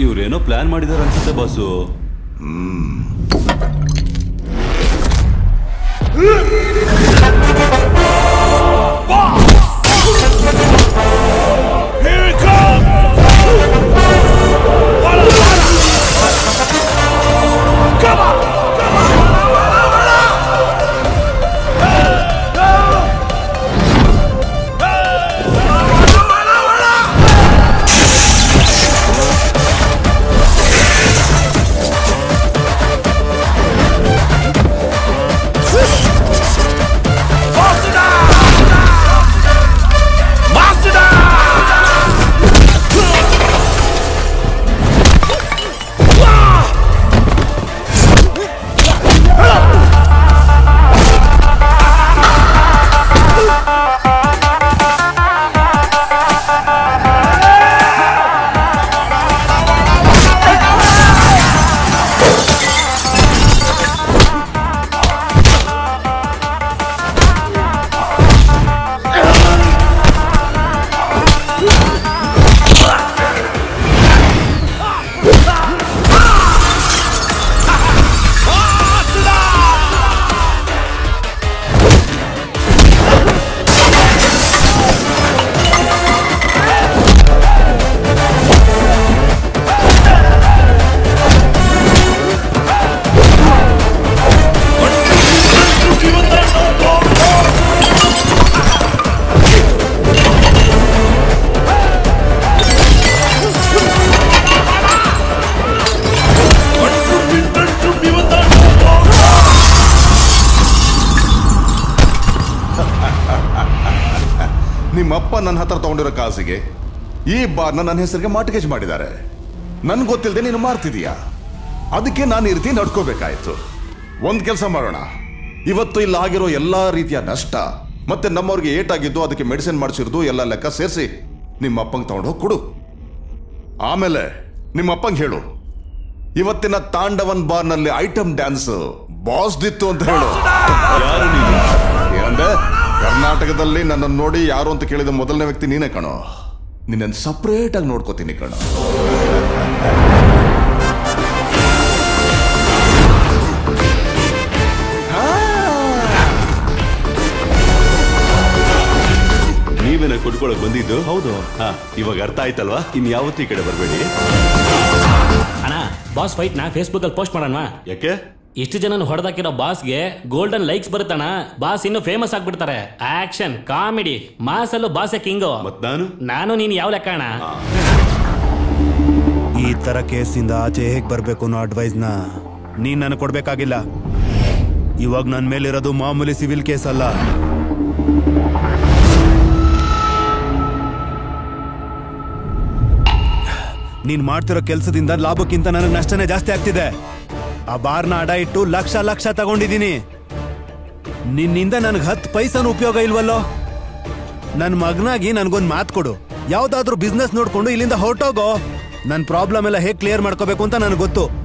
ಇವ್ರೇನೋ plan ಮಾಡಿದಾರೆ ಅನ್ಸುತ್ತೆ boss. ನಿಮ್ಮಪ್ಪ ನನ್ನ ಹತ್ರ ತಗೊಂಡಿರೋ ಕಾಸಿಗೆ ಈ ಬಾರ್ನ ನನ್ನ ಹೆಸರಿಗೆ ಮಾರ್ಟ್ಗೇಜ್ ಮಾಡಿದ್ದಾರೆ. ನನ್ ಗೊತ್ತಿಲ್ಲದೆ ನೀನು ಮಾರ್ತಿದೀಯಾ, ಅದಕ್ಕೆ ನಾನು ಈ ರೀತಿ ನಡ್ಕೋಬೇಕಾಯ್ತು. ಒಂದ್ ಕೆಲಸ ಮಾಡೋಣ, ಇವತ್ತು ಇಲ್ಲ ಆಗಿರೋ ಎಲ್ಲಾ ರೀತಿಯ ನಷ್ಟ ಮತ್ತೆ ನಮ್ಮವ್ರಿಗೆ ಏಟಾಗಿದ್ದು ಅದಕ್ಕೆ ಮೆಡಿಸಿನ್ ಮಾಡಿಸಿರೋದು ಎಲ್ಲ ಲೆಕ್ಕ ಸೇರಿಸಿ ನಿಮ್ಮಪ್ಪಂಗೆ ತಗೊಂಡು ಹೋಗಿ ಕೊಡು. ಆಮೇಲೆ ನಿಮ್ಮಪ್ಪಂಗೆ ಹೇಳು, ಇವತ್ತಿನ ತಾಂಡವನ್ ಬಾರ್ನಲ್ಲಿ ಐಟಮ್ ಡ್ಯಾನ್ಸ್ ಬಾಸ್ದಿತ್ತು ಅಂತ ಹೇಳು. ಏನಂದೆ? ಕರ್ನಾಟಕದಲ್ಲಿ ನನ್ನನ್ನು ನೋಡಿ ಯಾರು ಅಂತ ಕೇಳಿದ ಮೊದಲನೇ ವ್ಯಕ್ತಿ ನೀನೇ ಕಣೋ. ನಿನ್ನನ್ನು ಸಪ್ರೇಟ್ ಆಗಿ ನೋಡ್ಕೋತೀನಿ ಕಣೋ. ನೀವೇನ ಕೊಡ್ಕೊಳಕ್ ಬಂದಿದ್ದು? ಹೌದು. ಇವಾಗ ಅರ್ಥ ಆಯ್ತಲ್ವಾ? ಇನ್ ಯಾವತ್ತೂ ಈ ಕಡೆ ಬರಬೇಡಿ. ಅಣ್ಣ, ಬಾಸ್ ಫೈಟ್ ನಾ ಫೇಸ್ಬುಕ್ ಅಲ್ಲಿ ಪೋಸ್ಟ್ ಮಾಡೋಣ. ಯಾಕೆ? ಇಷ್ಟು ಜನ ಹೊಡೆದಾಕಿರೋ ಬಾಸ್ಗೆ ಗೋಲ್ಡನ್ ಲೈಕ್ಸ್ ಬರುತ್ತಣ್ಣ. ಬಾಸ್ ಇನ್ನು ಫೇಮಸ್ ಆಗ್ಬಿಡ್ತಾರೆ. ಆಕ್ಷನ್, ಕಾಮಿಡಿ, ಮಾಸ್ ಅಲ್ಲೂ ಬಾಸೆ ಕಿಂಗು. ನಾನು ನೀನು ಯಾವ ಲೆಕ್ಕ ಅಣ್ಣ? ಈ ತರ ಕೇಸಿಂದ ಆಚೆ ಹೇಗ್ ಬರ್ಬೇಕು ಅನ್ನೋ ಅಡ್ವೈಸ್ನ ನೀನ್ ನನಗೆ ಕೊಡ್ಬೇಕಾಗಿಲ್ಲ. ಇವಾಗ ನನ್ನ ಮೇಲಿರೋದು ಮಾಮೂಲಿ ಸಿವಿಲ್ ಕೇಸ್ ಅಲ್ಲ. ನೀನ್ ಮಾಡ್ತಿರೋ ಕೆಲಸದಿಂದ ಲಾಭಕ್ಕಿಂತ ನನಗೆ ನಷ್ಟನೇ ಜಾಸ್ತಿ ಆಗ್ತಿದೆ. ಆ ಬಾರ್ನ ಅಡ ಇಟ್ಟು ಲಕ್ಷ ಲಕ್ಷ ತಗೊಂಡಿದ್ದೀನಿ. ನಿನ್ನಿಂದ ನನಗೆ 10 ಪೈಸನ ಉಪಯೋಗ ಇಲ್ವಲ್ಲೋ. ನನ್ನ ಮಗನಾಗಿ ನನ್ಗೊಂದು ಮಾತು ಕೊಡು, ಯಾವ್ದಾದ್ರು ಬಿಸ್ನೆಸ್ ನೋಡ್ಕೊಂಡು ಇಲ್ಲಿಂದ ಹೊರಟೋಗೋ. ನನ್ನ ಪ್ರಾಬ್ಲಮ್ ಎಲ್ಲ ಹೇಗೆ ಕ್ಲಿಯರ್ ಮಾಡ್ಕೋಬೇಕು ಅಂತ ನನಗೆ ಗೊತ್ತು.